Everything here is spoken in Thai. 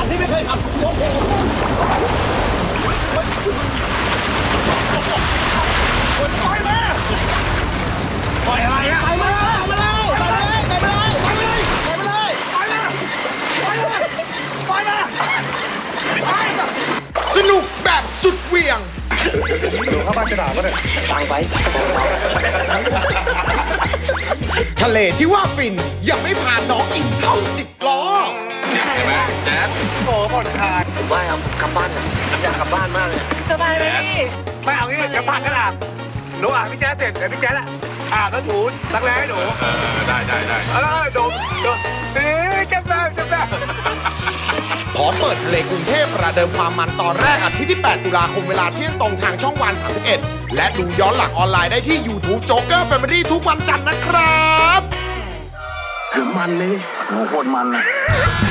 ที่ไม่เคยทำโอ้โหปล่อยมาปล่อยอะไรอะไปมาสนุกแบบสุดเหวี่ยงดูเข้าบ้านกระดาษก็ได้ฟังไปทะเลที่ว่าฟินยังไม่พาน้องอิงเข้า10 ล้อใช่ไหมแจ๊ดโอ้ผ่อนคลายผมว่าเอากลับบ้านอยากกลับบ้านมากเลยสบายไหมพี่ไม่เอางี้เดี๋ยวพักกันอาบหนูอาบพี่แจ๊ดเสร็จเดี๋ยวพี่แจ๊ดละอาบแล้วถูรักแร้ให้หนูได้แล้วดมเจ็บแล้วพร้อมเปิดทะเลกรุงเทพประเดิมความมันตอนแรกอาทิตย์ที่ 8 ตุลาคมเวลาเที่ยงตรงทางช่องวัน 31 และดูย้อนหลังออนไลน์ได้ที่ YouTube Joker Family ทุกวันจันทร์นะครับมันเลยโหโคตรมันนะ